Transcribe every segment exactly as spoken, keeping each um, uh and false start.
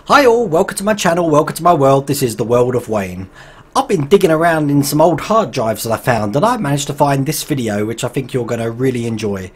Hi all, welcome to my channel, welcome to my world. This is the world of Wayne. I've been digging around in some old hard drives that I found and I managed to find this video which I think you're going to really enjoy.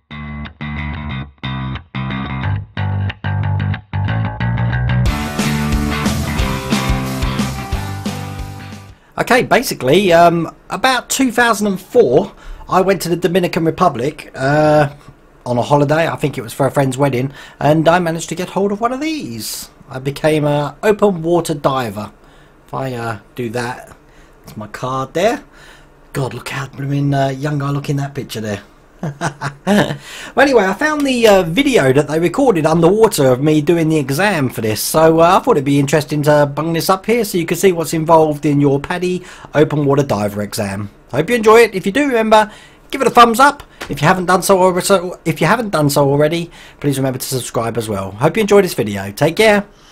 Okay, basically um, about two thousand four I went to the Dominican Republic uh, on a holiday. I think it was for a friend's wedding, and I managed to get hold of one of these. I became an open water diver. If I uh, do that, that's my card there. God, look how I mean, uh, young I look in that picture there. Well, anyway, I found the uh, video that they recorded underwater of me doing the exam for this, so uh, I thought it'd be interesting to bung this up here so you can see what's involved in your PADI open water diver exam. Hope you enjoy it. If you do, remember, give it a thumbs up. If you haven't done so already, if you haven't done so already, please remember to subscribe as well. Hope you enjoyed this video. Take care.